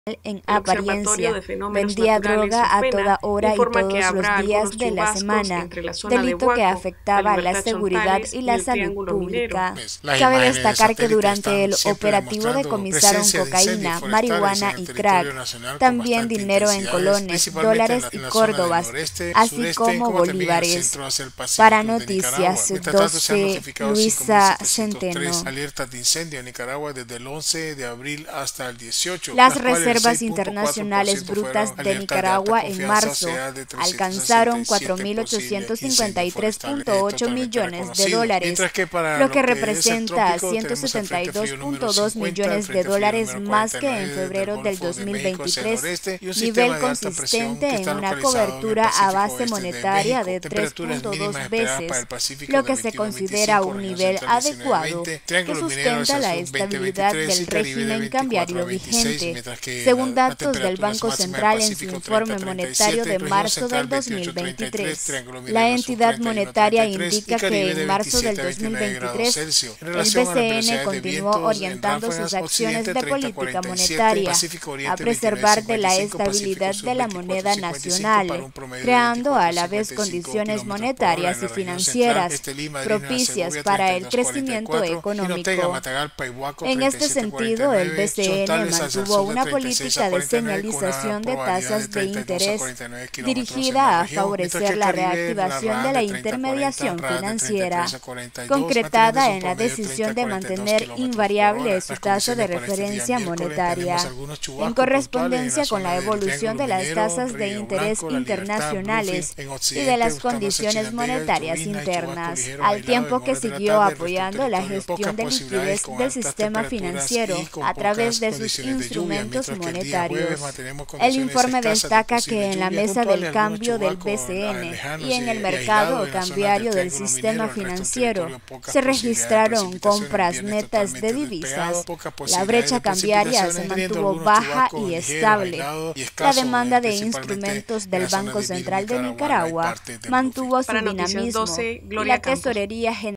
en El Observatorio apariencia, de Fenómenos vendía Naturales, droga a OFENA, toda hora y informa que todos los habrá días algunos de la chubascos semana, entre la zona de delito que Huaco, la afectaba la Libertad seguridad Chontales y y la el salud Triángulo Minero. pública. Las Cabe imágenes de destacar que satélite durante están el siempre operativo demostrando decomisaron presencia de incendios cocaína, forestales marihuana en el y territorio crack, nacional con también bastante dinero en intensidad, colones, principalmente dólares y en la zona del córdobas, noreste, así sureste, como como también en el bolívares. centro hacia el Para Pacífico de Nicaragua. Noticias Mientras tanto, se han 12, notificado Luisa 5.703 Centeno. alertas de incendio en Nicaragua desde el 11 de abril hasta el 18, Las las cuales el reservas 6.4% internacionales brutas fueron de alertas de alta Nicaragua en confianza, o marzo sea, de alcanzaron 367 posibles incendios forestales, 4.853.8 totalmente millones de reconocidos. dólares, Mientras que para lo que lo que es el representa trópico tenemos el Frente Frío número 172.2 50, el millones de Frente Frío dólares número más que en 49 desde el febrero del Golfo de México hacia el 2023, noreste y un nivel sistema de alta presión que consistente en está una localizado en el cobertura a Pacífico base Oeste de monetaria México. de Temperaturas mínimas 3.2 esperadas para el veces, Pacífico lo de que se 21-25, considera un región nivel central adecuado 19-20, que Triángulo Minero sustenta hacia la sur estabilidad 20-23 del y Caribe de régimen 24 a cambiario 26, vigente, mientras que según la datos del temperatura Banco máxima del Central en su Pacífico informe monetario 30-37, de región marzo central del 28-33, 2023. Triángulo La Minero sur entidad monetaria 31-33 y indica que Caribe en de marzo del 27-29 grados 2023 Celsius. En el relación a las BCN velocidades de continuó vientos en orientando sus ráfagas acciones occidente de política 30-47, monetaria Pacífico a Oriente preservar de la 29-55, Pacífico estabilidad Sur de la moneda 24-55 para nacional, un promedio de creando a la vez 24-55 condiciones kilómetros por hora en monetarias la y región central, financieras Estelí, Madrid, Nueva propicias Segovia para el crecimiento 32-44, Jinotega, económico. Matagalpa y Huaco En este sentido, el 37-49, BCN Chontales hacia el mantuvo sur de una 36 política a de 49 con una señalización de probabilidad de tasas de 32 a interés 49 kilómetros en la dirigida a región, mientras que favorecer el la Caribe, la reactivación de RAN la de 30 a 40, intermediación RAN de financiera, 33 a 42, manteniendo concretada un en la promedio de 30 decisión a de 42 mantener kilómetros por invariable hora. su Las tasa de condiciones para este día referencia miércoles tenemos monetaria. algunos En chubascos puntuales en la correspondencia con zona la del evolución Triángulo de las Minero, tasas de Río interés Blanco, La Libertad, Bluefield, internacionales en y de occidente las buscando hacia condiciones Chinandega, monetarias llovizna y chubasco internas, ligero al aislado en tiempo que horas de la siguió tarde. El resto del apoyando la territorio pocas gestión de posibilidades liquidez con del altas sistema temperaturas y financiero con a través pocas de sus condiciones de lluvia, instrumentos mientras que el día jueves monetarios. mantenemos El condiciones informe escasas de destaca posible que en la lluvia, mesa puntuales del algunos cambio del chubascos BCN lejanos y en el y mercado aislados en las zonas del cambiario del Triángulo sistema Minero. El resto del financiero territorio pocas se posibilidades de registraron precipitación, el compras viernes netas de totalmente despejado, divisas. pocas La posibilidades brecha de cambiaria se precipitaciones, teniendo mantuvo algunos baja chubascos y ligeros, estable. aislados y La escasos, demanda de principalmente instrumentos en del la zona Banco del Bill Central de Nicaragua y Nicaragua parte de Bluefield. mantuvo su Para Noticias dinamismo 12, y la Gloria Campos. tesorería